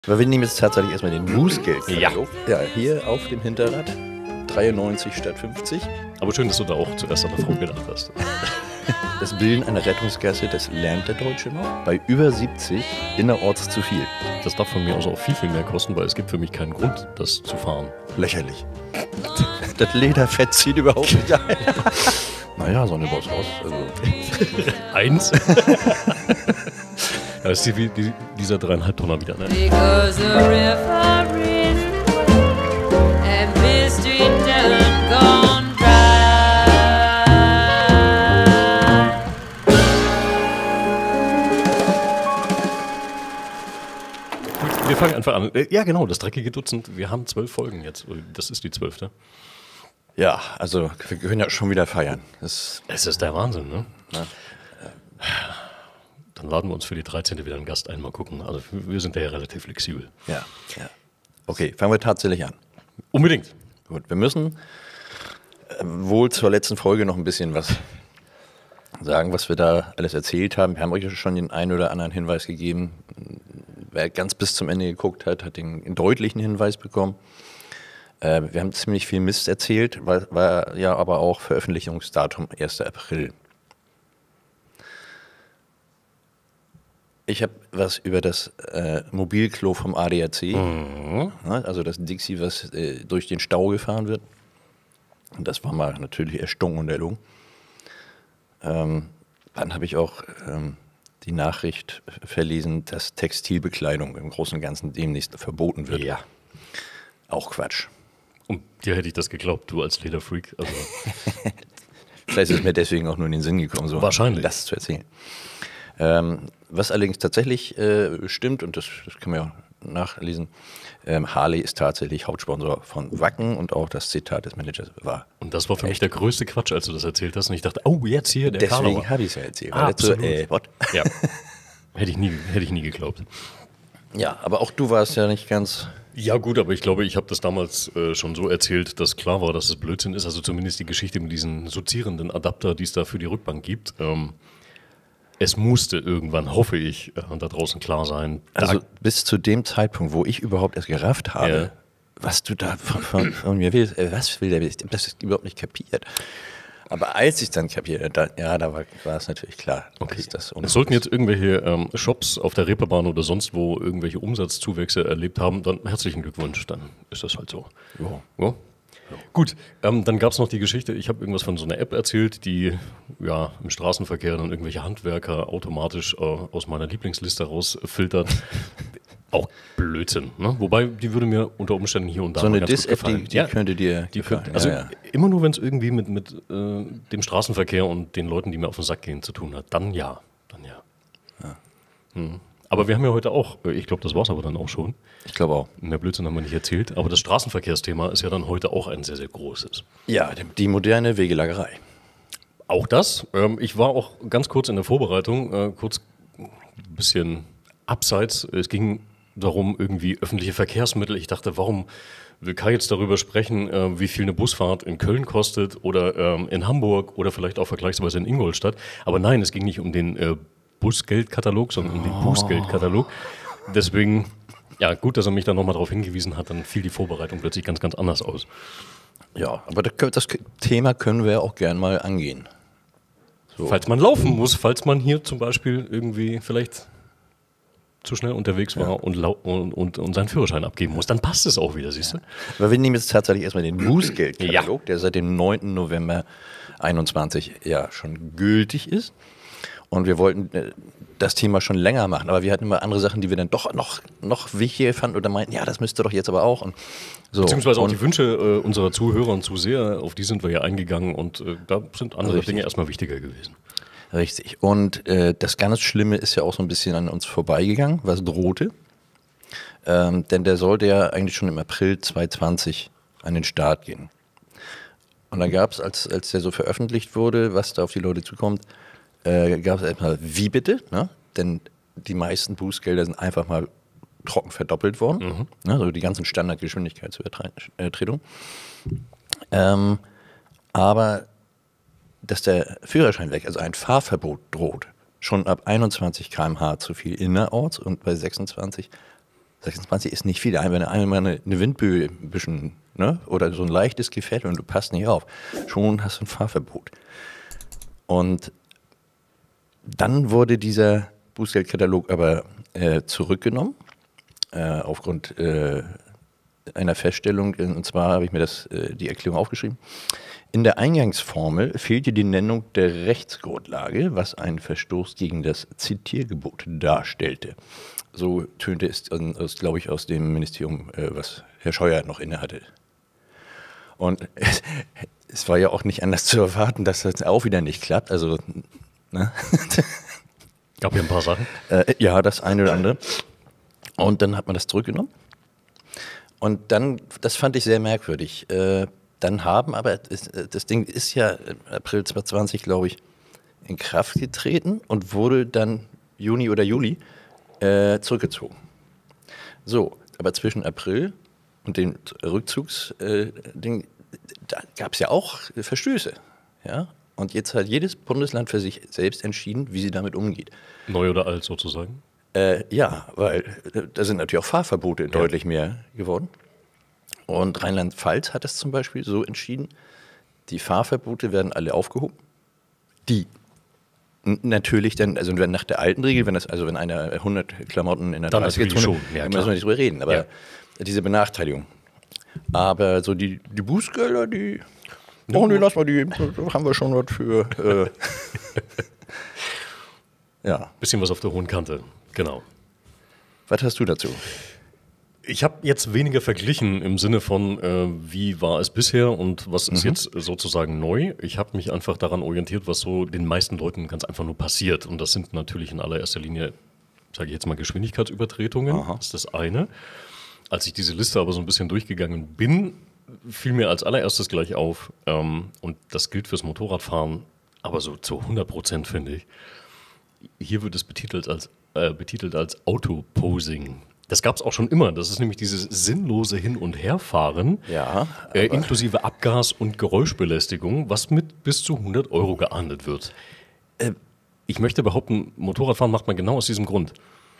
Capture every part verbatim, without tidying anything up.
Aber wir nehmen jetzt tatsächlich erstmal den Bußgeld. Ja. Ja, hier auf dem Hinterrad. dreiundneunzig statt fünfzig. Aber schön, dass du da auch zuerst an der Frau gedacht hast. Das Bilden einer Rettungsgasse, das lernt der Deutsche noch. Bei über siebzig innerorts zu viel. Das darf von mir aus auch viel, viel mehr kosten, weil es gibt für mich keinen Grund, das zu fahren. Lächerlich. Das Lederfett zieht überhaupt nicht ein. Naja, Sonne baut aus. Also. Eins? Da ist die, die, dieser dreieinhalb Tonner wieder, ne? Because the river ran and mystery done gone dry. Gut, wir fangen einfach an. Ja, genau, das dreckige Dutzend. Wir haben zwölf Folgen jetzt. Das ist die zwölfte. Ja, also wir können ja schon wieder feiern. Das Es ist der Wahnsinn, ne? Ja. Dann laden wir uns für die dreizehnte wieder einen Gast ein, mal gucken. Also wir sind da ja relativ flexibel. Ja, ja. Okay, fangen wir tatsächlich an. Unbedingt. Gut, wir müssen äh, wohl zur letzten Folge noch ein bisschen was sagen, was wir da alles erzählt haben. Wir haben euch schon den einen oder anderen Hinweis gegeben. Wer ganz bis zum Ende geguckt hat, hat den einen deutlichen Hinweis bekommen. Äh, wir haben ziemlich viel Mist erzählt, war, war ja aber auch Veröffentlichungsdatum erster April. Ich habe was über das äh, Mobilklo vom A D A C, mhm. ne, also das Dixie, was äh, durch den Stau gefahren wird. Und das war mal natürlich erstunken und erlogen. Ähm, dann habe ich auch ähm, die Nachricht verlesen, dass Textilbekleidung im Großen und Ganzen demnächst verboten wird. Ja. Auch Quatsch. Und dir hätte ich das geglaubt, du als Lederfreak. Also Vielleicht ist es mir deswegen auch nur in den Sinn gekommen, so wahrscheinlich das zu erzählen. Ähm, was allerdings tatsächlich äh, stimmt, und das, das können wir auch nachlesen, ähm, Harley ist tatsächlich Hauptsponsor von Wacken und auch das Zitat des Managers war. Und das war für mich der größte Quatsch, als du das erzählt hast. Und ich dachte, oh, jetzt hier der Deswegen habe ich es ja erzählt. Ah, dazu, absolut. äh, what? Ja, hätte ich nie, hätte ich nie geglaubt. Ja, aber auch du warst ja nicht ganz... Ja gut, aber ich glaube, ich habe das damals äh, schon so erzählt, dass klar war, dass es Blödsinn ist. Also zumindest die Geschichte mit diesen sozierenden Adapter, die es da für die Rückbank gibt. Ähm, Es musste irgendwann, hoffe ich, äh, da draußen klar sein. Also Da, bis zu dem Zeitpunkt, wo ich überhaupt erst gerafft habe, Ja. was du da von, von, von mir willst, äh, was will der, ich hab das überhaupt nicht kapiert. Aber als ich es dann kapiert, da, ja, da war, war es natürlich klar. okay. Dass das Es sollten jetzt irgendwelche ähm, Shops auf der Reeperbahn oder sonst wo irgendwelche Umsatzzuwächse erlebt haben, dann herzlichen Glückwunsch, dann ist das halt so. Jo. Ja? Gut, ähm, dann gab es noch die Geschichte, ich habe irgendwas von so einer App erzählt, die ja im Straßenverkehr dann irgendwelche Handwerker automatisch äh, aus meiner Lieblingsliste rausfiltert. Auch Blödsinn, ne? Wobei, die würde mir unter Umständen hier und da So mal eine ganz gut Dis-App, die, gefallen. die Ja, könnte dir die gefallen. könnte, also ja, ja. immer nur, wenn es irgendwie mit, mit äh, dem Straßenverkehr und den Leuten, die mir auf den Sack gehen, zu tun hat, dann ja, dann ja. Ja. Hm. Aber wir haben ja heute auch, ich glaube, das war es aber dann auch schon, Ich glaube auch. mehr Blödsinn haben wir nicht erzählt, aber das Straßenverkehrsthema ist ja dann heute auch ein sehr, sehr großes. Ja, die, die moderne Wegelagerei. Auch das. Ähm, ich war auch ganz kurz in der Vorbereitung, äh, kurz ein bisschen abseits. Es ging darum, irgendwie öffentliche Verkehrsmittel. Ich dachte, warum will Kai jetzt darüber sprechen, äh, wie viel eine Busfahrt in Köln kostet oder ähm, in Hamburg oder vielleicht auch vergleichsweise in Ingolstadt. Aber nein, es ging nicht um den äh, Busgeldkatalog, sondern um den Oh. Bußgeldkatalog. Deswegen, ja, gut, dass er mich da nochmal darauf hingewiesen hat, dann fiel die Vorbereitung plötzlich ganz, ganz anders aus. Ja, aber das, das Thema können wir auch gern mal angehen. So. Falls man laufen muss, falls man hier zum Beispiel irgendwie vielleicht zu schnell unterwegs war Ja. und, lau- und, und, und seinen Führerschein abgeben muss, dann passt es auch wieder, siehst du? Aber wir nehmen jetzt tatsächlich erstmal den Bußgeldkatalog, der seit dem neunten November einundzwanzig ja schon gültig ist. Und wir wollten äh, das Thema schon länger machen, aber wir hatten immer andere Sachen, die wir dann doch noch, noch wichtiger fanden oder meinten, ja, das müsste doch jetzt aber auch. Und so. Beziehungsweise auch und die Wünsche äh, unserer Zuhörer und Zuseher, auf die sind wir ja eingegangen und äh, da sind andere Richtig. Dinge erstmal wichtiger gewesen. Richtig. Und äh, das ganz Schlimme ist ja auch so ein bisschen an uns vorbeigegangen, was drohte. Ähm, denn der sollte ja eigentlich schon im April zweitausendzwanzig an den Start gehen. Und dann gab es, als, als der so veröffentlicht wurde, was da auf die Leute zukommt, äh, gab es erstmal, wie bitte? Ne? Denn die meisten Bußgelder sind einfach mal trocken verdoppelt worden. Mhm. Ne? Also die ganzen Standardgeschwindigkeitsübertretungen. Ähm, aber dass der Führerschein weg, also ein Fahrverbot droht, schon ab einundzwanzig Kilometer pro Stunde zu viel innerorts und bei sechsundzwanzig sechsundzwanzig ist nicht viel. Wenn einmal eine, eine Windböe ein bisschen, ne? Oder so ein leichtes Gefährt und du passt nicht auf, schon hast du ein Fahrverbot. Und dann wurde dieser Bußgeldkatalog aber äh, zurückgenommen, äh, aufgrund äh, einer Feststellung, und zwar habe ich mir das, äh, die Erklärung aufgeschrieben. In der Eingangsformel fehlte die Nennung der Rechtsgrundlage, was einen Verstoß gegen das Zitiergebot darstellte. So tönte es, aus, glaube ich, aus dem Ministerium, äh, was Herr Scheuer noch innehatte. Und es, es war ja auch nicht anders zu erwarten, dass das auch wieder nicht klappt. Also, ne? Gab ja ein paar Sachen. Äh, ja, das eine oder andere. Und dann hat man das zurückgenommen. Und dann, das fand ich sehr merkwürdig. Äh, dann haben aber, das, das Ding ist ja im April zweitausendzwanzig, glaube ich, in Kraft getreten und wurde dann Juni oder Juli äh, zurückgezogen. So, aber zwischen April und dem Rückzugsding, äh, da gab es ja auch Verstöße. Ja? Und jetzt hat jedes Bundesland für sich selbst entschieden, wie sie damit umgeht. Neu oder alt sozusagen? Äh, ja, weil äh, da sind natürlich auch Fahrverbote ja. deutlich mehr geworden. Und Rheinland-Pfalz hat es zum Beispiel so entschieden, die Fahrverbote werden alle aufgehoben. Die n- natürlich dann, also nach der alten Regel, wenn das, also wenn einer hundert Klamotten in der dann dreißiger natürlich Zone, schon, ja, dann klar. müssen wir nicht drüber reden, aber Ja. diese Benachteiligung. Aber so die, die Bußgelder, die, oh nee, lass mal, die da haben wir schon was für. Äh, ja. Bisschen was auf der hohen Kante, genau. Was hast du dazu? Ich habe jetzt weniger verglichen im Sinne von, äh, wie war es bisher und was ist Mhm. jetzt sozusagen neu. Ich habe mich einfach daran orientiert, was so den meisten Leuten ganz einfach nur passiert. Und das sind natürlich in allererster Linie, sage ich jetzt mal, Geschwindigkeitsübertretungen. Aha. Das ist das eine. Als ich diese Liste aber so ein bisschen durchgegangen bin, fiel mir als allererstes gleich auf, ähm, und das gilt fürs Motorradfahren, aber so zu hundert Prozent, finde ich. Hier wird es betitelt als, äh, betitelt als Autoposing. Das gab es auch schon immer. Das ist nämlich dieses sinnlose Hin- und Herfahren, Ja, äh, inklusive Abgas- und Geräuschbelästigung, was mit bis zu hundert Euro geahndet wird. Äh, ich möchte behaupten, Motorradfahren macht man genau aus diesem Grund.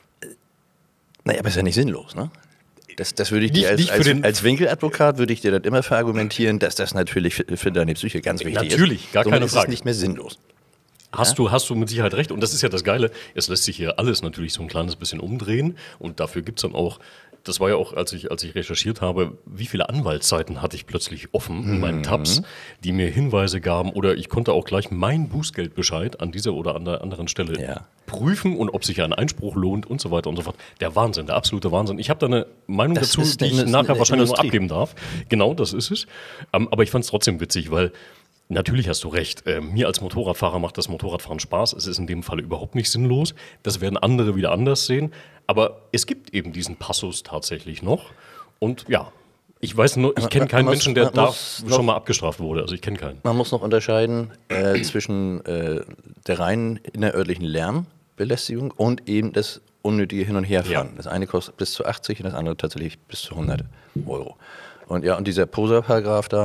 Naja, aber ist ja nicht sinnlos, ne? Das, das würde ich Nicht- dir als, nicht für als, den- als Winkeladvokat würde ich dir das immer verargumentieren, dass das natürlich für, für deine Psyche ganz wichtig ist. Natürlich, gar Somit keine ist Frage. es nicht mehr sinnlos. Hast du, hast du mit Sicherheit recht. Und das ist ja das Geile. Es lässt sich hier alles natürlich so ein kleines bisschen umdrehen. Und dafür gibt es dann auch, das war ja auch, als ich, als ich recherchiert habe, wie viele Anwaltsseiten hatte ich plötzlich offen in meinen Tabs, die mir Hinweise gaben. Oder ich konnte auch gleich meinen Bußgeldbescheid an dieser oder an der anderen Stelle Ja. prüfen und ob sich ein Einspruch lohnt und so weiter und so fort. Der Wahnsinn, der absolute Wahnsinn. Ich habe da eine Meinung Das dazu, ist die eine ich Indust- nachher eine wahrscheinlich noch Industrie. abgeben darf. Genau, das ist es. Ähm, aber ich fand es trotzdem witzig, weil natürlich hast du recht. Äh, mir als Motorradfahrer macht das Motorradfahren Spaß. Es ist in dem Falle überhaupt nicht sinnlos. Das werden andere wieder anders sehen. Aber es gibt eben diesen Passus tatsächlich noch. Und ja, ich weiß nur, ich Man- kenne man keinen muss- Menschen, der man da muss schon noch- mal abgestraft wurde. Also ich kenne keinen. Man muss noch unterscheiden äh, zwischen äh, der reinen innerörtlichen Lärmbelästigung und eben das unnötige Hin- und Herfahren. Ja. Das eine kostet bis zu achtzig und das andere tatsächlich bis zu hundert Euro. Und ja, und dieser Poser-Paragraph da,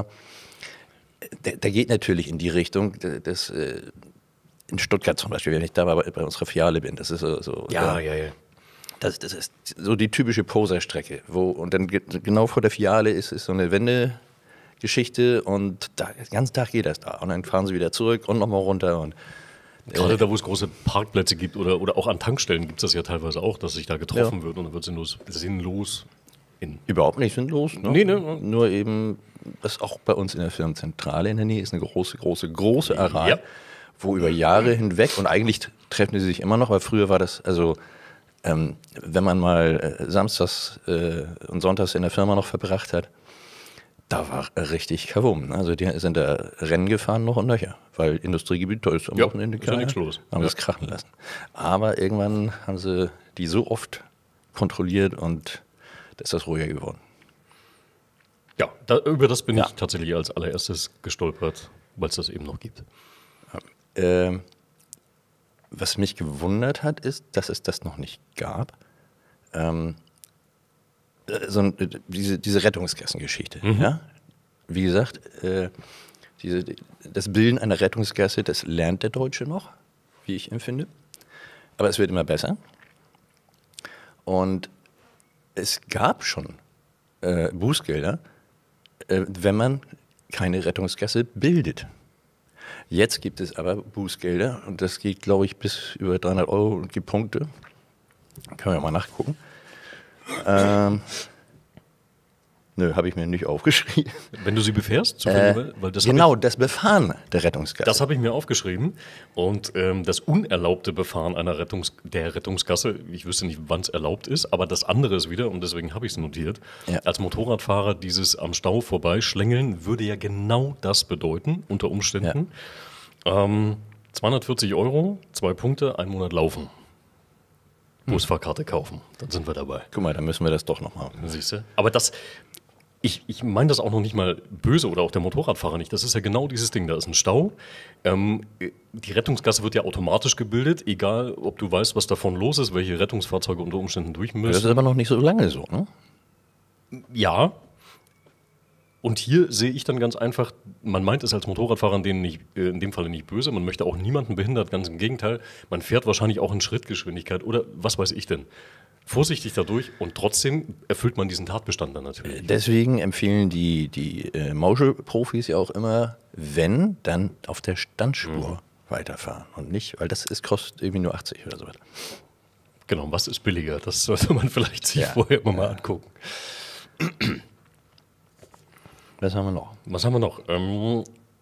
der, der geht natürlich in die Richtung, das, äh, in Stuttgart zum Beispiel, wenn ich da mal bei, bei unserer Filiale bin, das ist so, so ja, ja. Das, das ist so die typische Poser-Strecke, wo und dann ge- genau vor der Filiale ist, ist so eine Wendegeschichte und da, den ganzen Tag geht das da und dann fahren sie wieder zurück und nochmal runter und Gerade da, wo es große Parkplätze gibt oder, oder auch an Tankstellen gibt es das ja teilweise auch, dass sich da getroffen Ja. wird und dann wird sinnlos, sinnlos in. überhaupt nicht sinnlos. Ne? Nee, ne? Nur eben, das auch bei uns in der Firmenzentrale in der Nähe ist eine große, große, große Areal, Ja. wo über Jahre hinweg und eigentlich treffen sie sich immer noch, weil früher war das, also ähm, wenn man mal äh, samstags äh, und sonntags in der Firma noch verbracht hat, da war richtig Kavum. Also die sind da Rennen gefahren noch und nöcher, weil Industriegebiet, da ist am Ja, Wochenende ist ja keiner, nichts los. haben Ja. das krachen lassen. Aber irgendwann haben sie die so oft kontrolliert und da ist das ruhiger geworden. Ja, da, über das bin Ja. ich tatsächlich als allererstes gestolpert, weil es das eben noch gibt. Ähm, was mich gewundert hat, ist, dass es das noch nicht gab. Ähm, äh, so ein, äh, diese, diese Rettungsgassengeschichte. Ja? Wie gesagt, äh, diese, das Bilden einer Rettungsgasse, das lernt der Deutsche noch, wie ich empfinde. Aber es wird immer besser. Und es gab schon äh, Bußgelder, äh, wenn man keine Rettungsgasse bildet. Jetzt gibt es aber Bußgelder und das geht, glaube ich, bis über dreihundert Euro und gibt Punkte. Können wir mal nachgucken. Ähm, nö, habe ich mir nicht aufgeschrieben. Wenn du sie befährst? Äh, weil das genau, hab ich, das Befahren der Rettungsgasse. das habe ich mir aufgeschrieben. Und ähm, das unerlaubte Befahren einer Rettungs der Rettungsgasse, ich wüsste nicht, wann es erlaubt ist, aber das andere ist wieder, und deswegen habe ich es notiert, Ja. als Motorradfahrer dieses am Stau vorbeischlängeln würde ja genau das bedeuten, unter Umständen. Ähm, zweihundertvierzig Euro, zwei Punkte, ein Monat laufen. Busfahrkarte kaufen, dann sind wir dabei. Guck mal, dann müssen wir das doch noch machen. Siehst du? Aber das, ich, ich meine das auch noch nicht mal böse oder auch der Motorradfahrer nicht. Das ist ja genau dieses Ding. Da ist ein Stau. Ähm, die Rettungsgasse wird ja automatisch gebildet, egal ob du weißt, was davon los ist, welche Rettungsfahrzeuge unter Umständen durch Das müssen. ist aber noch nicht so lange so, ne? Ja. Und hier sehe ich dann ganz einfach, man meint es als Motorradfahrer in dem, nicht, äh, in dem Falle nicht böse, man möchte auch niemanden behindert, ganz im Gegenteil. Man fährt wahrscheinlich auch in Schrittgeschwindigkeit oder was weiß ich denn. Vorsichtig dadurch und trotzdem erfüllt man diesen Tatbestand dann natürlich. Deswegen empfehlen die, die äh, Mauschel-Profis ja auch immer, wenn, dann auf der Standspur Mhm. weiterfahren und nicht, weil das ist, kostet irgendwie nur achtzig oder so weiter. Genau, was ist billiger? Das sollte man vielleicht sich Ja. vorher immer mal angucken. Was haben wir noch? Was haben wir noch? Ähm,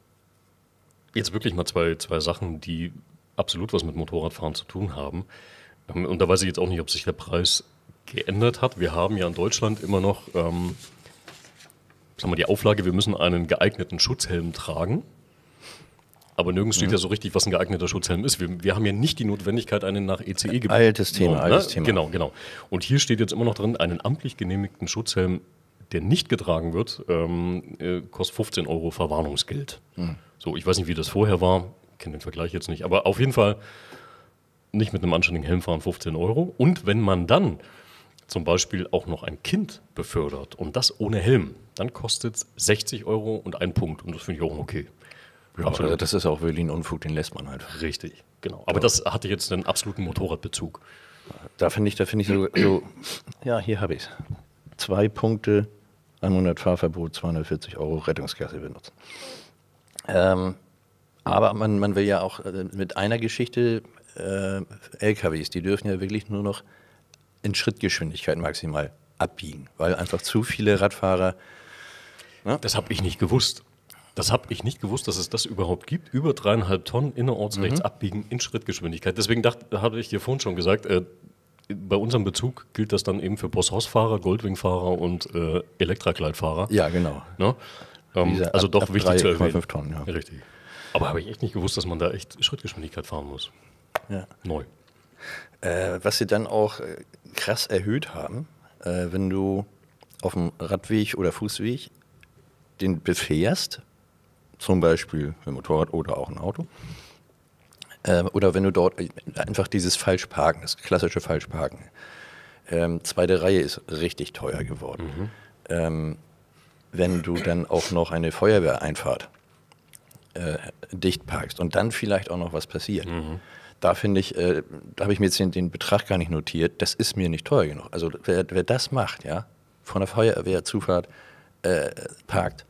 jetzt wirklich mal zwei, zwei Sachen, die absolut was mit Motorradfahren zu tun haben. Ähm, und da weiß ich jetzt auch nicht, ob sich der Preis geändert hat. Wir haben ja in Deutschland immer noch ähm, sagen wir, die Auflage, wir müssen einen geeigneten Schutzhelm tragen. Aber nirgends steht ja so richtig, was ein geeigneter Schutzhelm ist. Wir, wir haben ja nicht die Notwendigkeit, einen nach E C E gebaut. Altes Thema, altes Thema. Genau, genau. Und hier steht jetzt immer noch drin, einen amtlich genehmigten Schutzhelm, der nicht getragen wird, ähm, äh, kostet fünfzehn Euro Verwarnungsgeld. Hm. So, ich weiß nicht, wie das vorher war, kenne den Vergleich jetzt nicht, aber auf jeden Fall nicht mit einem anständigen Helm fahren, fünfzehn Euro. Und wenn man dann zum Beispiel auch noch ein Kind befördert und das ohne Helm, dann kostet es sechzig Euro und ein Punkt. Und das finde ich auch okay. Ja, also das ist auch wirklich ein Unfug, den lässt man halt. Richtig, genau. Aber das hatte jetzt einen absoluten Motorradbezug. Da finde ich, da finde ich so, so, ja, hier habe ich es. Zwei Punkte, hundert Fahrverbot, zweihundertvierzig Euro Rettungsgasse benutzen. Ähm, aber man, man will ja auch äh, mit einer Geschichte, äh, L K Ws, die dürfen ja wirklich nur noch in Schrittgeschwindigkeit maximal abbiegen, weil einfach zu viele Radfahrer. Das habe ich nicht gewusst. Das habe ich nicht gewusst, dass es das überhaupt gibt. Über dreieinhalb Tonnen innerorts rechts abbiegen in Schrittgeschwindigkeit. Deswegen dachte, hatte ich dir vorhin schon gesagt, äh, bei unserem Bezug gilt das dann eben für Boss-Hoss-Fahrer, Goldwing-Fahrer und äh, Elektrakleidfahrer. Ja, genau. Ne? Ähm, Diese also ab- doch ab wichtig zu drei Komma erwähnen. fünf Tonnen, ja. Richtig. Aber habe ich echt nicht gewusst, dass man da echt Schrittgeschwindigkeit fahren muss. Ja. Neu. Äh, was sie dann auch äh, krass erhöht haben, äh, wenn du auf dem Radweg oder Fußweg den befährst, zum Beispiel mit dem Motorrad oder auch ein Auto, äh, oder wenn du dort äh, einfach dieses Falschparken, das klassische Falschparken, ähm, zweite Reihe ist richtig teuer geworden. Ähm, wenn du dann auch noch eine Feuerwehreinfahrt äh, dicht parkst und dann vielleicht auch noch was passiert. Da finde ich, äh, da habe ich mir jetzt den, den Betrag gar nicht notiert, das ist mir nicht teuer genug. Also wer, wer das macht, ja, von der Feuerwehrzufahrt äh, parkt,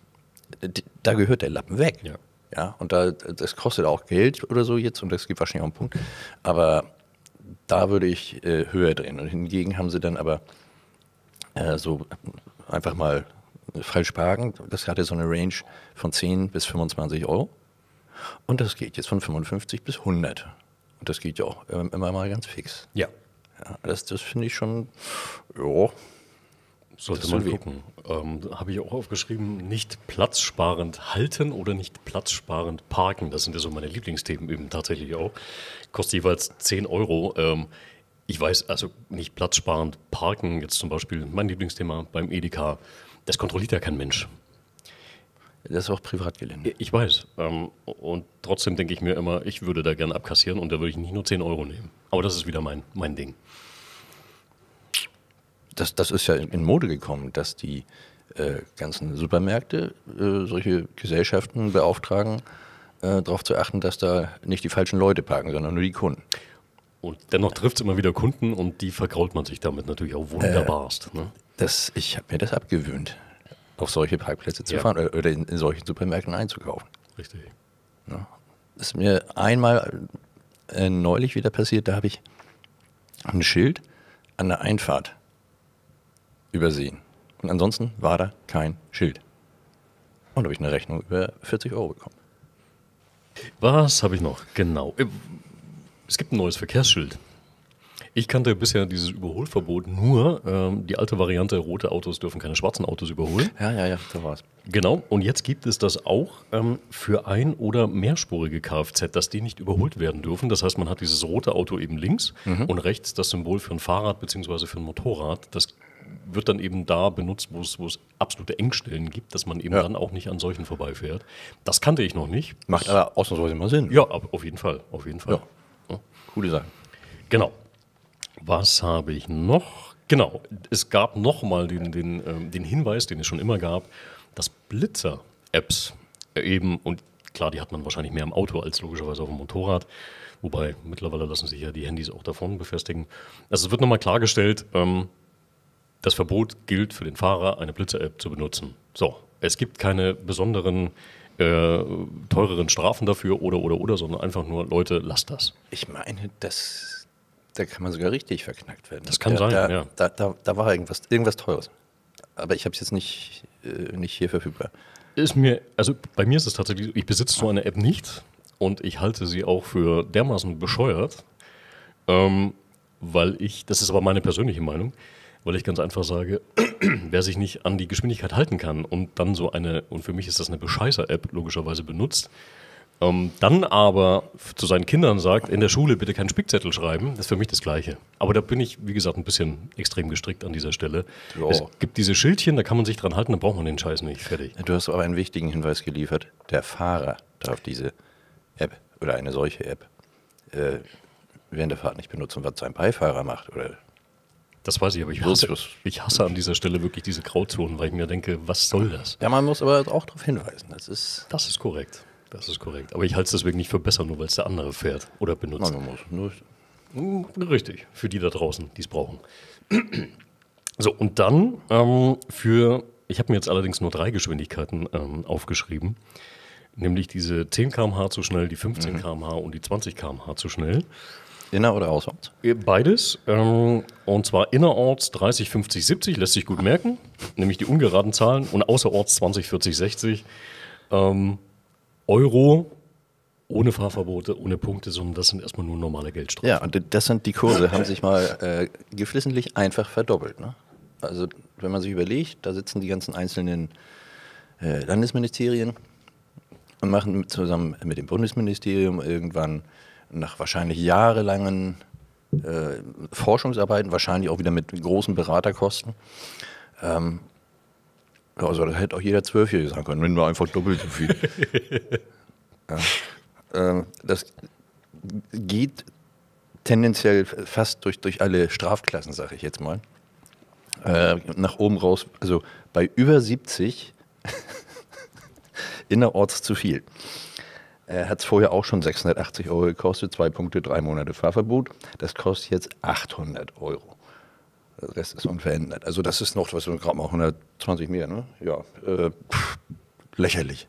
d- da gehört der Lappen weg. Ja. Ja, und da, das kostet auch Geld oder so jetzt und das gibt wahrscheinlich auch einen Punkt. Aber da würde ich äh, höher drehen. Und hingegen haben sie dann aber äh, so einfach mal falsch parken. Das hatte so eine Range von zehn bis fünfundzwanzig Euro. Und das geht jetzt von fünfundfünfzig bis hundert. Und das geht ja auch ähm, immer mal ganz fix. Ja. Ja, das das finde ich schon, ja, Sollte Das man soll gucken. Ähm, Habe ich auch aufgeschrieben, nicht platzsparend halten oder nicht platzsparend parken. Das sind ja so meine Lieblingsthemen eben tatsächlich auch. Kostet jeweils zehn Euro. Ähm, ich weiß, also nicht platzsparend parken, jetzt zum Beispiel mein Lieblingsthema beim Edeka, das kontrolliert ja kein Mensch. das ist auch Privatgelände. Ich weiß. Ähm, und trotzdem denke ich mir immer, ich würde da gerne abkassieren und da würde ich nicht nur zehn Euro nehmen. Aber das ist wieder mein, mein Ding. Das, das ist ja in Mode gekommen, dass die äh, ganzen Supermärkte äh, solche Gesellschaften beauftragen, äh, darauf zu achten, dass da nicht die falschen Leute parken, sondern nur die Kunden. Und dennoch trifft es immer wieder Kunden und die vergrault man sich damit natürlich auch wunderbarst. Äh, ne? Das, ich habe mir das abgewöhnt, auf solche Parkplätze zu Ja. fahren oder, oder in, in solchen Supermärkten einzukaufen. Richtig. Das ist mir einmal äh, neulich wieder passiert, da habe ich ein Schild an der Einfahrt übersehen. Und ansonsten war da kein Schild. Und da habe ich eine Rechnung über vierzig Euro bekommen. Was habe ich noch? Genau. Äh, Es gibt ein neues Verkehrsschild. Ich kannte bisher dieses Überholverbot nur, ähm, die alte Variante, rote Autos dürfen keine schwarzen Autos überholen. Ja, ja, ja, so war's. Genau, und jetzt gibt es das auch ähm, für ein- oder mehrspurige Kfz, dass die nicht überholt werden dürfen. Das heißt, man hat dieses rote Auto eben links und rechts das Symbol für ein Fahrrad bzw. für ein Motorrad. Das wird dann eben da benutzt, wo es, wo es absolute Engstellen gibt, dass man eben Ja. dann auch nicht an solchen vorbeifährt. Das kannte ich noch nicht. Macht aber ausnahmsweise mal Sinn. Ja, ab- auf jeden Fall, auf jeden Fall. Ja. Ja. Coole Sache. Genau. Was habe ich noch? Genau, es gab nochmal den, den, ähm, den Hinweis, den es schon immer gab, dass Blitzer-Apps eben, und klar, die hat man wahrscheinlich mehr im Auto als logischerweise auf dem Motorrad, wobei mittlerweile lassen sich ja die Handys auch davon befestigen. Also es wird nochmal klargestellt, ähm, das Verbot gilt für den Fahrer, eine Blitzer-App zu benutzen. So, es gibt keine besonderen, äh, teureren Strafen dafür oder, oder, oder, sondern einfach nur, Leute, lasst das. Ich meine, das, da kann man sogar richtig verknackt werden. Das kann da, sein, da, ja. Da, da, da war irgendwas, irgendwas Teures. Aber ich habe es jetzt nicht, äh, nicht hier verfügbar. Ist mir, also bei mir ist es tatsächlich, ich besitze so eine App nicht und ich halte sie auch für dermaßen bescheuert, ähm, weil ich, das ist aber meine persönliche Meinung, weil ich ganz einfach sage, wer sich nicht an die Geschwindigkeit halten kann und dann so eine, und für mich ist das eine Bescheißer-App logischerweise benutzt, ähm, dann aber f- zu seinen Kindern sagt, in der Schule bitte keinen Spickzettel schreiben, das ist für mich das Gleiche. Aber da bin ich, wie gesagt, ein bisschen extrem gestrickt an dieser Stelle. Ja. Es gibt diese Schildchen, da kann man sich dran halten, dann braucht man den Scheiß nicht. Fertig. Du hast aber einen wichtigen Hinweis geliefert. Der Fahrer darf diese App oder eine solche App äh, während der Fahrt nicht benutzen, was sein Beifahrer macht. Oder Das weiß ich, aber ich Bloß hasse, das- ich hasse an dieser Stelle wirklich diese Grauzonen, weil ich mir denke, was soll das? ja, man muss aber auch darauf hinweisen. Das ist. Das ist korrekt. Das ist korrekt. Aber ich halte es deswegen nicht für besser, nur weil es der andere fährt oder benutzt. Man muss nur, Mm, Richtig, für die da draußen, die es brauchen. So, und dann ähm, für, ich habe mir jetzt allerdings nur drei Geschwindigkeiten ähm, aufgeschrieben, nämlich diese zehn Kilometer pro Stunde zu schnell, die fünfzehn Kilometer pro Stunde und die zwanzig Kilometer pro Stunde zu schnell. inner- oder auswärts? Beides, ähm, und zwar innerorts dreißig, fünfzig, siebzig, lässt sich gut merken, nämlich die ungeraden Zahlen, und außerorts zwanzig, vierzig, sechzig. Ähm, Euro, ohne Fahrverbote, ohne Punktesummen, das sind erstmal nur normale Geldstrafen. Ja, und das sind die Kurse, haben sich mal äh, geflissentlich einfach verdoppelt. Ne? Also, wenn man sich überlegt, da sitzen die ganzen einzelnen äh, Landesministerien und machen mit, zusammen mit dem Bundesministerium irgendwann nach wahrscheinlich jahrelangen äh, Forschungsarbeiten, wahrscheinlich auch wieder mit großen Beraterkosten. Ähm, also, da hätte auch jeder Zwölfjährige sagen können, wenn wir einfach doppelt so viel. ja. ähm, das geht tendenziell fast durch, durch alle Strafklassen, sage ich jetzt mal, äh, nach oben raus. Also bei über siebzig innerorts zu viel. Äh, hat es vorher auch schon sechshundertachtzig Euro gekostet, zwei Punkte, drei Monate Fahrverbot. Das kostet jetzt achthundert Euro. Der Rest ist unverändert. Also das ist noch, was wir gerade mal hundertzwanzig mehr, ne? Ja, äh, pff, lächerlich.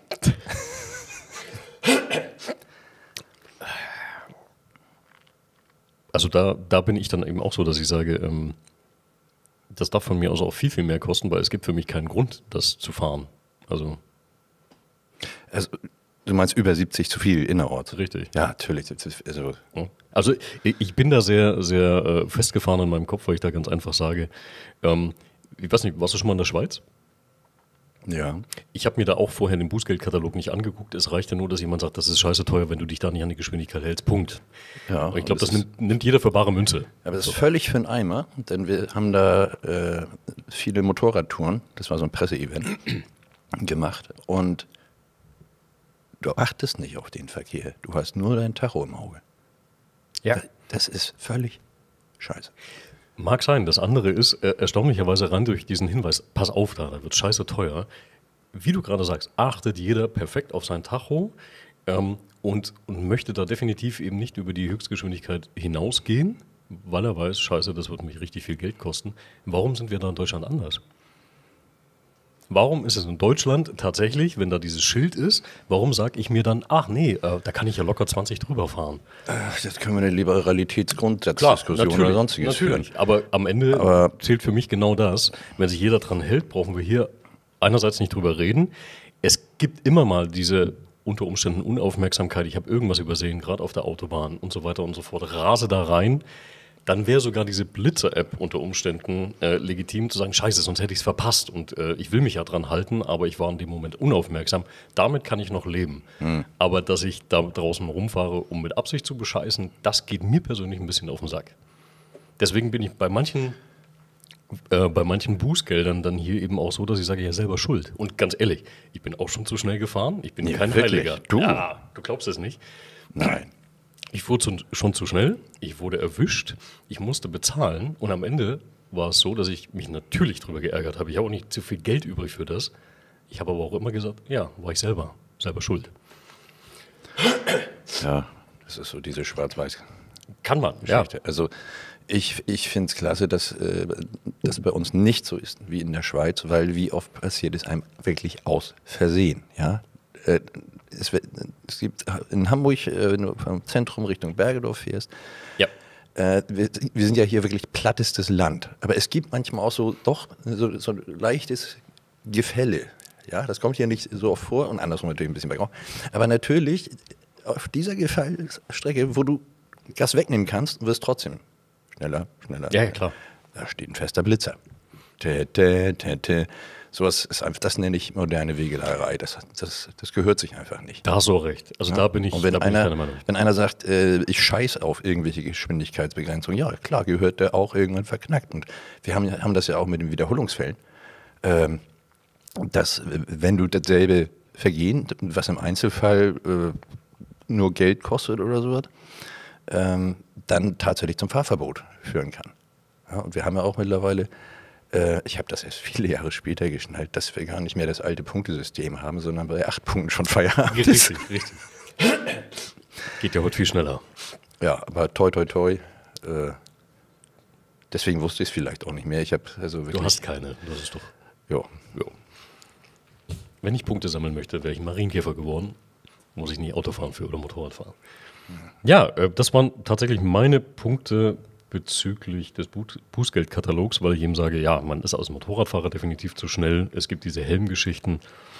Also da, da bin ich dann eben auch so, dass ich sage, ähm, das darf von mir aus auch viel, viel mehr kosten, weil es gibt für mich keinen Grund, das zu fahren. Also Also, du meinst über siebzig zu viel innerorts? richtig. Ja, natürlich. Das ist- Also, Ja. Also ich ich bin da sehr, sehr äh, festgefahren in meinem Kopf, weil ich da ganz einfach sage, ähm, ich weiß nicht, warst du schon mal in der Schweiz? ja. Ich habe mir da auch vorher den Bußgeldkatalog nicht angeguckt. Es reicht ja nur, dass jemand sagt, das ist scheiße teuer, wenn du dich da nicht an die Geschwindigkeit hältst. Punkt. Ja, Und ich glaube, das das ist- nimmt, nimmt jeder für bare Münze. Aber das ist völlig für den Eimer, denn wir haben da äh, viele Motorradtouren, das war so ein Presseevent, gemacht und du achtest nicht auf den Verkehr, du hast nur dein Tacho im Auge. Ja. Das ist völlig scheiße. Mag sein. Das andere ist, äh, erstaunlicherweise ran durch diesen Hinweis, pass auf da, da wird scheiße teuer. Wie du gerade sagst, achtet jeder perfekt auf sein Tacho. ähm, und, und möchte da definitiv eben nicht über die Höchstgeschwindigkeit hinausgehen, weil er weiß, scheiße, das wird mich richtig viel Geld kosten. Warum sind wir da in Deutschland anders? Warum ist es in Deutschland tatsächlich, wenn da dieses Schild ist, warum sage ich mir dann, ach nee, äh, da kann ich ja locker zwanzig drüber fahren? Das können wir eine Liberalitätsgrundsatzdiskussion oder sonstiges natürlich. führen. Aber am Ende Aber zählt für mich genau das. Wenn sich jeder dran hält, brauchen wir hier einerseits nicht drüber reden. Es gibt immer mal diese unter Umständen Unaufmerksamkeit, ich habe irgendwas übersehen, gerade auf der Autobahn und so weiter und so fort, rase da rein. Dann wäre sogar diese Blitzer-App unter Umständen äh, legitim zu sagen, scheiße, sonst hätte ich es verpasst und äh, ich will mich ja dran halten, aber ich war in dem Moment unaufmerksam. Damit kann ich noch leben. Hm. Aber dass ich da draußen rumfahre, um mit Absicht zu bescheißen, das geht mir persönlich ein bisschen auf den Sack. Deswegen bin ich bei manchen, äh, bei manchen Bußgeldern dann hier eben auch so, dass ich sage, ja selber schuld. Und ganz ehrlich, ich bin auch schon zu schnell gefahren. Ich bin Ja, kein wirklich? Heiliger. Du? Ja, du glaubst es nicht. nein. Ich fuhr zu, schon zu schnell, ich wurde erwischt, ich musste bezahlen und am Ende war es so, dass ich mich natürlich darüber geärgert habe. Ich habe auch nicht zu viel Geld übrig für das. Ich habe aber auch immer gesagt, ja, war ich selber, selber schuld. Ja, das ist so diese Schwarz-Weiß. Kann man, ja. Geschichte. Also ich, ich finde es klasse, dass äh, das bei uns nicht so ist wie in der Schweiz, weil wie oft passiert es einem wirklich aus Versehen. Ja? Äh, es, wird- es gibt in Hamburg, äh, wenn du vom Zentrum Richtung Bergedorf fährst, Ja, äh, wir, wir sind ja hier wirklich plattestes Land, aber es gibt manchmal auch so doch so, so ein leichtes Gefälle. Ja, das kommt hier nicht so oft vor und andersrum natürlich ein bisschen bergauf. Aber natürlich auf dieser Gefallstrecke, wo du Gas wegnehmen kannst, wirst trotzdem schneller, schneller. ja, ja, klar. Da steht ein fester Blitzer. Tä, tä, tä, tä. Sowas ist einfach, das nenne ich moderne Wegelerei. Das, das, das gehört sich einfach nicht. Da hast du auch recht. Also da bin ich, Und wenn da bin ich einer, deiner Meinung. wenn einer sagt, äh, ich scheiß auf irgendwelche Geschwindigkeitsbegrenzungen, ja klar, gehört der auch irgendwann verknackt. Und wir haben, haben das ja auch mit den Wiederholungsfällen, ähm, dass äh, wenn du dasselbe Vergehen, was im Einzelfall äh, nur Geld kostet oder sowas, ähm, dann tatsächlich zum Fahrverbot führen kann. Ja, und wir haben ja auch mittlerweile, äh, ich habe das erst viele Jahre später geschnallt, dass wir gar nicht mehr das alte Punktesystem haben, sondern bei acht Punkten schon Feierabend ist. Richtig, richtig. Geht ja heute viel schneller. Ja, aber toi toi toi, äh, deswegen wusste ich es vielleicht auch nicht mehr. Ich habe also wirklich, Du hast keine, das ist doch... jo, Jo. Wenn ich Punkte sammeln möchte, wäre ich Marienkäfer geworden. Muss ich nie Auto fahren für oder Motorrad fahren. Ja, äh, das waren tatsächlich meine Punkte bezüglich des Bu- Bußgeldkatalogs, weil ich eben sage, ja, man ist als Motorradfahrer definitiv zu schnell. Es gibt diese Helmgeschichten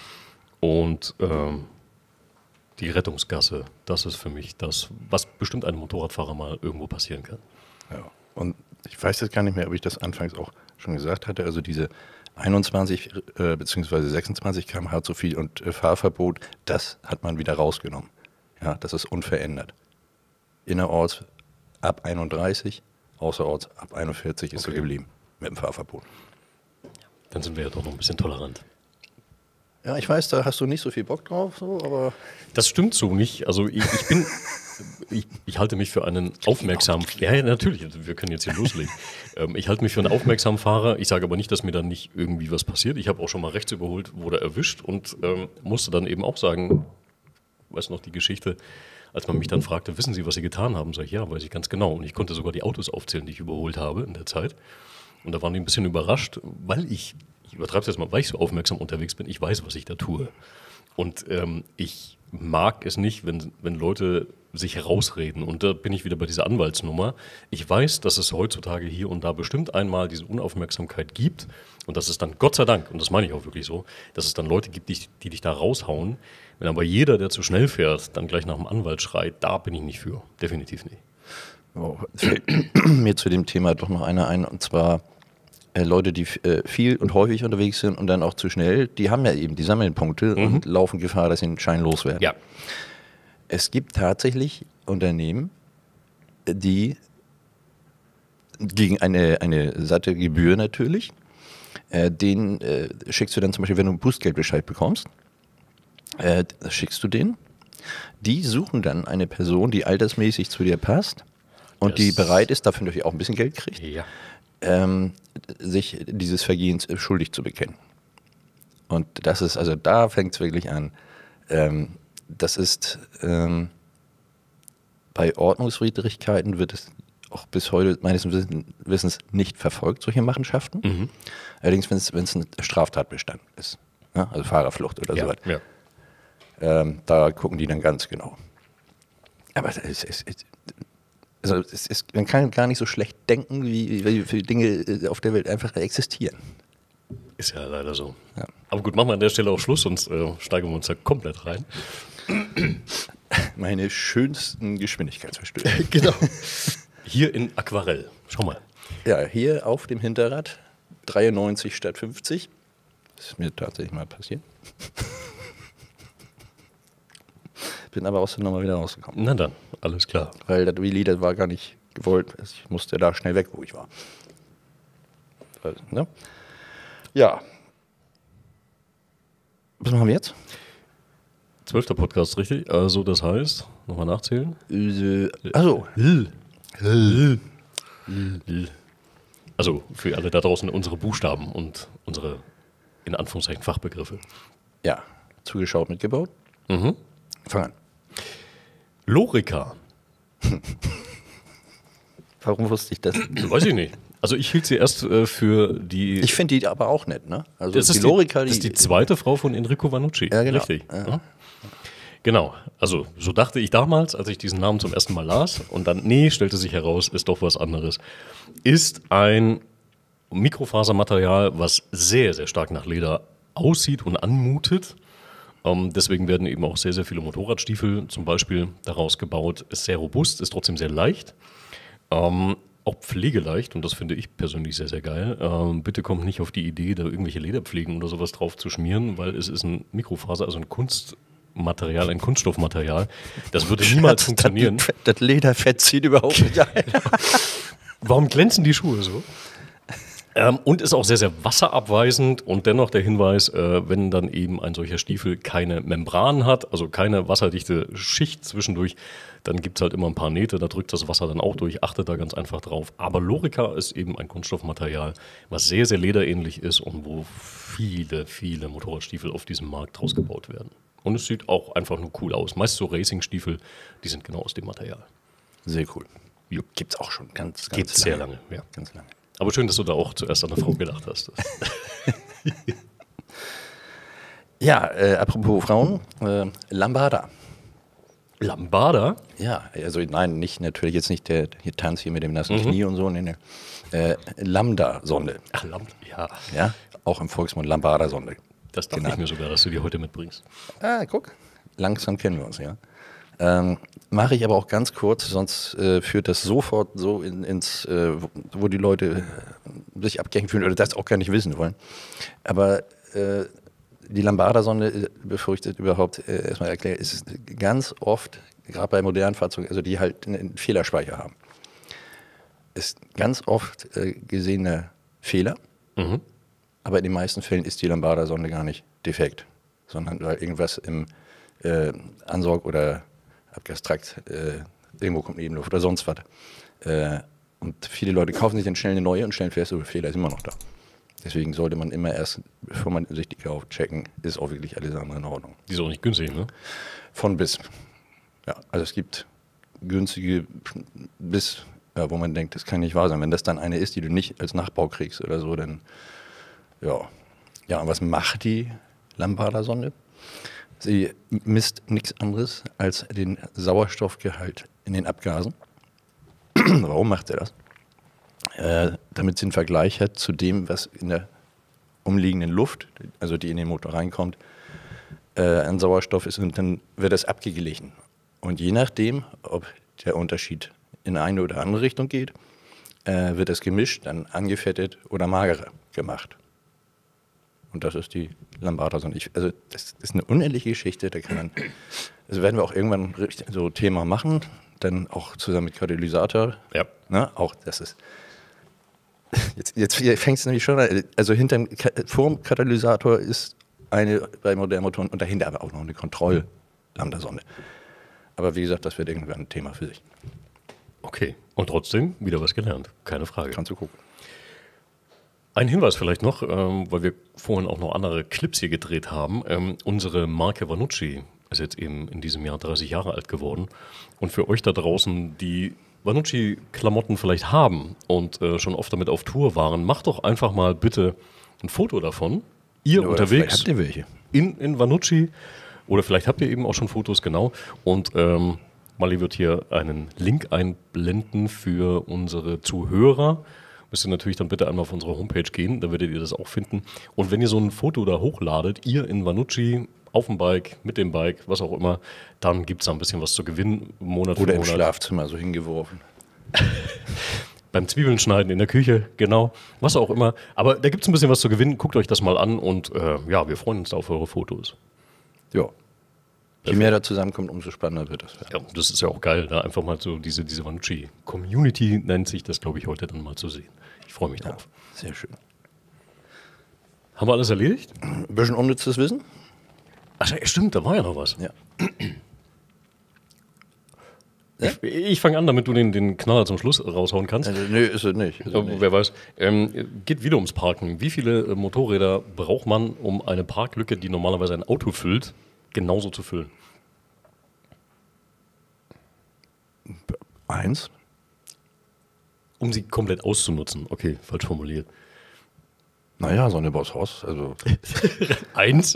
und ähm, die Rettungsgasse. Das ist für mich das, was bestimmt einem Motorradfahrer mal irgendwo passieren kann. ja. Und ich weiß jetzt gar nicht mehr, ob ich das anfangs auch schon gesagt hatte, also diese einundzwanzig äh, bzw. sechsundzwanzig Kilometer pro Stunde zu viel und äh, Fahrverbot, das hat man wieder rausgenommen. Ja, das ist unverändert. Innerorts ab einunddreißig, außerorts ab einundvierzig ist so Okay. geblieben mit dem Fahrverbot. Dann sind wir ja doch noch ein bisschen tolerant. Ja, ich weiß, da hast du nicht so viel Bock drauf, so, aber Das stimmt so nicht. Also ich, ich bin, ich, ich halte mich für einen aufmerksamen, ja, ja natürlich, wir können jetzt hier loslegen. Ähm, ich halte mich für einen aufmerksamen Fahrer. Ich sage aber nicht, dass mir dann nicht irgendwie was passiert. Ich habe auch schon mal rechts überholt, wurde erwischt und ähm, musste dann eben auch sagen, weißt du noch die Geschichte, als man mich dann fragte, wissen Sie, was Sie getan haben? Sag ich, ja, weiß ich ganz genau. Und ich konnte sogar die Autos aufzählen, die ich überholt habe in der Zeit. Und da waren die ein bisschen überrascht, weil ich, ich übertreibe es jetzt mal, weil ich so aufmerksam unterwegs bin, ich weiß, was ich da tue. Und ähm, ich mag es nicht, wenn, wenn Leute sich herausreden. Und da bin ich wieder bei dieser Anwaltsnummer. Ich weiß, dass es heutzutage hier und da bestimmt einmal diese Unaufmerksamkeit gibt. Und dass es dann, Gott sei Dank, und das meine ich auch wirklich so, dass es dann Leute gibt, die, die dich da raushauen. Wenn aber jeder, der zu schnell fährt, dann gleich nach dem Anwalt schreit, da bin ich nicht für. Definitiv nicht. oh, fällt mir zu dem Thema doch noch einer ein, und zwar äh, Leute, die äh, viel und häufig unterwegs sind und dann auch zu schnell, die haben ja eben, die sammeln Punkte und laufen Gefahr, dass sie einen Schein loswerden. Ja. Es gibt tatsächlich Unternehmen, die gegen eine, eine satte Gebühr natürlich, äh, den äh, schickst du dann zum Beispiel, wenn du einen Bußgeldbescheid bekommst, äh, schickst du den. Die suchen dann eine Person, die altersmäßig zu dir passt und Das- die bereit ist, dafür natürlich auch ein bisschen Geld kriegt, Ja. ähm, sich dieses Vergehens äh, schuldig zu bekennen. Und das ist, also da fängt es wirklich an. Ähm, das ist ähm, bei Ordnungswidrigkeiten wird es auch bis heute meines Wissens nicht verfolgt, solche Machenschaften. Mhm. Allerdings, wenn es ein Straftatbestand ist, ja, also Fahrerflucht oder Ja, so weiter, ja. ähm, da gucken die dann ganz genau. Aber es ist, also es ist, man kann gar nicht so schlecht denken, wie, wie viele Dinge auf der Welt einfach existieren. Ist ja leider so. Ja. Aber gut, machen wir an der Stelle auch Schluss, sonst äh, steigen wir uns da komplett rein. Meine schönsten Geschwindigkeitsverstöße. Genau. Hier in Aquarell. Schau mal. Ja, hier auf dem Hinterrad dreiundneunzig statt fünfzig. Das ist mir tatsächlich mal passiert. Bin aber aus der Nummer wieder rausgekommen. Na dann, alles klar. Weil das Wheelie, das war gar nicht gewollt. Ich musste da schnell weg, wo ich war. Also, ne? Ja. Was machen wir jetzt? Zwölfter Podcast, richtig? Also das heißt, nochmal nachzählen. Äh, also, Also für alle da draußen unsere Buchstaben und unsere, in Anführungszeichen, Fachbegriffe. ja, zugeschaut, mitgebaut. Mhm. Fang an. Lorica. Warum wusste ich das? Weiß ich nicht. Also ich hielt sie erst äh, für die... Ich finde die aber auch nett, ne? Also das, die ist Lorica, die, das ist die zweite Frau von Enrico Vanucci. Ja, genau. Richtig. Ja. Ja. Genau. Also so dachte ich damals, als ich diesen Namen zum ersten Mal las. Und dann, nee, stellte sich heraus, ist doch was anderes. Ist ein Mikrofasermaterial, was sehr, sehr stark nach Leder aussieht und anmutet. Ähm, deswegen werden eben auch sehr, sehr viele Motorradstiefel zum Beispiel daraus gebaut. Ist sehr robust, ist trotzdem sehr leicht. Ähm, auch pflegeleicht, und das finde ich persönlich sehr, sehr geil. Ähm, bitte kommt nicht auf die Idee, da irgendwelche Lederpflegen oder sowas drauf zu schmieren, weil es ist ein Mikrofaser, also ein Kunstmaterial, ein Kunststoffmaterial. Das würde niemals funktionieren. Das, das Lederfett zieht überhaupt nicht ein. Warum glänzen die Schuhe so? Ähm, und ist auch sehr, sehr wasserabweisend und dennoch der Hinweis, äh, wenn dann eben ein solcher Stiefel keine Membran hat, also keine wasserdichte Schicht zwischendurch, dann gibt es halt immer ein paar Nähte, da drückt das Wasser dann auch durch, achtet da ganz einfach drauf. Aber Lorica ist eben ein Kunststoffmaterial, was sehr, sehr lederähnlich ist und wo viele, viele Motorradstiefel auf diesem Markt draus gebaut werden. Und es sieht auch einfach nur cool aus. Meist so Racing-Stiefel, die sind genau aus dem Material. Sehr cool. Jo. Gibt's auch schon ganz, ganz Gibt's sehr lange, ja. Ganz lange. Aber schön, dass du da auch zuerst an eine Frau gedacht hast. Ja, äh, apropos Frauen, äh, Lambada. Lambada? Ja, also nein, nicht natürlich jetzt nicht der hier Tanz hier mit dem nassen mhm. Knie und so, nee, nee. Äh, Lambda-Sonde. Ach, Lambda, ja. Ja, auch im Volksmund Lambada-Sonde. Das dachte ich mir sogar, dass du die heute mitbringst. Ah, guck, langsam kennen wir uns, ja. Ähm, Mache ich aber auch ganz kurz, sonst äh, führt das sofort so in, ins, äh, wo, wo die Leute äh, sich abgehängt fühlen oder das auch gar nicht wissen wollen. Aber äh, die Lambada-Sonde, bevor ich das überhaupt äh, erstmal erkläre, ist ganz oft, gerade bei modernen Fahrzeugen, also die halt einen Fehlerspeicher haben, ist ganz oft äh, gesehener Fehler, mhm. aber in den meisten Fällen ist die Lambada-Sonde gar nicht defekt, sondern weil irgendwas im äh, Ansaug- oder Abgastrakt, äh, irgendwo kommt Nebenluft oder sonst was. Äh, und viele Leute kaufen sich dann schnell eine neue und stellen fest, oh, der Fehler ist immer noch da. Deswegen sollte man immer erst, bevor man sich die kauft, checken, ist auch wirklich alles andere in Ordnung. Die ist auch nicht günstig, ne? Von bis. Ja, also es gibt günstige bis, ja, wo man denkt, das kann nicht wahr sein. Wenn das dann eine ist, die du nicht als Nachbau kriegst oder so, dann, ja. Ja, und was macht die Lambada-Sonde? Sie misst nichts anderes als den Sauerstoffgehalt in den Abgasen. Warum macht sie das? Äh, damit sie einen Vergleich hat zu dem, was in der umliegenden Luft, also die in den Motor reinkommt, äh, an Sauerstoff ist, und dann wird das abgeglichen. Und je nachdem, ob der Unterschied in eine oder andere Richtung geht, äh, wird das Gemisch dann angefettet oder magerer gemacht. Und das ist die Lambada-Sonde. Also das ist eine unendliche Geschichte, da kann man, das werden wir auch irgendwann so Thema machen, dann auch zusammen mit Katalysator. Ja. Ne, auch das ist, jetzt, jetzt fängt es nämlich schon an, also hinterm, vor dem Katalysator ist eine bei modernen Motoren und dahinter aber auch noch eine Kontroll-Lambda-Sonde. Aber wie gesagt, das wird irgendwann ein Thema für sich. Okay, und trotzdem wieder was gelernt, keine Frage. Kannst du gucken. Ein Hinweis vielleicht noch, ähm, weil wir vorhin auch noch andere Clips hier gedreht haben. Ähm, unsere Marke Vanucci ist jetzt eben in diesem Jahr dreißig Jahre alt geworden. Und für euch da draußen, die Vanucci-Klamotten vielleicht haben und äh, schon oft damit auf Tour waren, macht doch einfach mal bitte ein Foto davon. Ihr Oder unterwegs habt ihr welche? in, in Vanucci oder vielleicht habt ihr eben auch schon Fotos, genau. Und ähm, Mali wird hier einen Link einblenden für unsere Zuhörer. Müsst ihr natürlich dann bitte einmal auf unsere Homepage gehen, da werdet ihr das auch finden. Und wenn ihr so ein Foto da hochladet, ihr in Vanucci, auf dem Bike, mit dem Bike, was auch immer, dann gibt es da ein bisschen was zu gewinnen, Monat für Oder im Monat. Schlafzimmer so hingeworfen. Beim Zwiebeln schneiden in der Küche, genau, was auch immer. Aber da gibt es ein bisschen was zu gewinnen, guckt euch das mal an und äh, ja, wir freuen uns da auf eure Fotos. Ja. Je mehr da zusammenkommt, umso spannender wird das. Ja, das ist ja auch geil, da einfach mal so diese, diese Vanucci-Community nennt sich das, glaube ich, heute dann mal zu sehen. Ich freue mich Ja, drauf. sehr schön. Haben wir alles erledigt? Ein bisschen unnützes Wissen? Ach ja, stimmt, da war ja noch was. Ja. Ich, ich fange an, damit du den, den Knaller zum Schluss raushauen kannst. Also, nö, ist es nicht. Ist es Äh, nicht. Wer weiß. Ähm, geht wieder ums Parken. Wie viele äh, Motorräder braucht man, um eine Parklücke, die normalerweise ein Auto füllt, genauso zu füllen? Eins? Um sie komplett auszunutzen. Okay, falsch formuliert. Naja, so eine Boss-Horst. Also, Eins?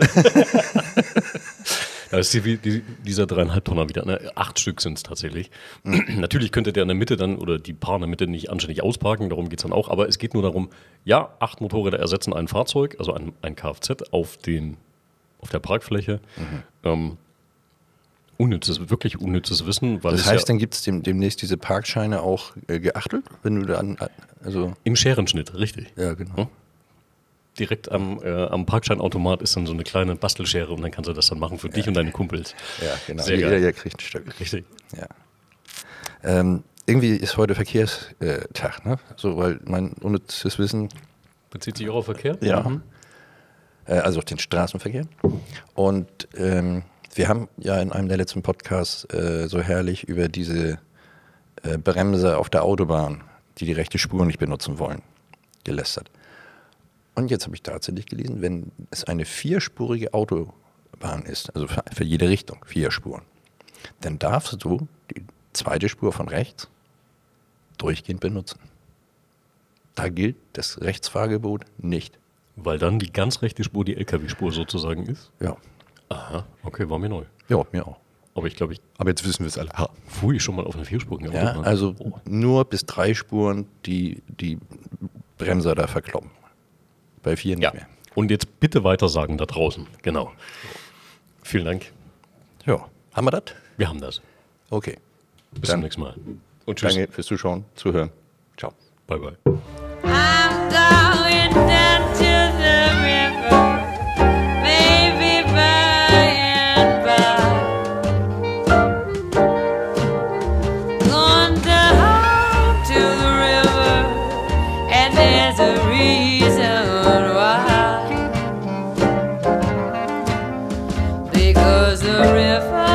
Da ist die, die, dieser dreieinhalb Tonner wieder. Ne? Acht Stück sind es tatsächlich. Natürlich könnte der in der Mitte dann oder die Paar in der Mitte nicht anständig ausparken, darum geht es dann auch. Aber es geht nur darum, ja, acht Motorräder ersetzen ein Fahrzeug, also ein, ein Kfz auf, den, auf der Parkfläche. Mhm. Ähm, unnützes, wirklich unnützes Wissen. Weil das es heißt, ja dann gibt es dem, demnächst diese Parkscheine auch äh, geachtelt, wenn du dann, also, im Scherenschnitt, richtig. ja, genau. Hm? Direkt am, äh, am Parkscheinautomat ist dann so eine kleine Bastelschere und dann kannst du das dann machen für dich und deine Kumpels. Ja, genau. Sehr Jeder, geil. jeder kriegt ein Stück. Richtig. Ja. Ähm, irgendwie ist heute Verkehrstag, ne? So, weil mein unnützes Wissen, Bezieht sich auch auf Verkehr? ja, Mhm. äh, also auf den Straßenverkehr. Und ähm, wir haben ja in einem der letzten Podcasts äh, so herrlich über diese äh, Bremser auf der Autobahn, die die rechte Spur nicht benutzen wollen, gelästert. Und jetzt habe ich tatsächlich gelesen, wenn es eine vierspurige Autobahn ist, also für, für jede Richtung vier Spuren, dann darfst du die zweite Spur von rechts durchgehend benutzen. Da gilt das Rechtsfahrgebot nicht. Weil dann die ganz rechte Spur die L K W-Spur sozusagen ist? Ja, Aha, okay, war mir neu. ja, mir auch. Aber ich glaube, ich Aber jetzt wissen wir es alle. Ha. fuhr ich schon mal auf einer vierspurigen Ja, Autobahn. also Oh. nur bis drei Spuren, die die Bremser da verkloppen. Bei vier nicht Ja, mehr. und jetzt bitte weiter sagen da draußen. Genau. Vielen Dank. Ja, haben wir das? Wir haben das. Okay. Bis Dann zum nächsten Mal. Und tschüss. Danke fürs Zuschauen, Zuhören. Ciao. Bye, bye. I'm going down to the river, maybe by and by. Going down to the river, and there's a reason why. Because the river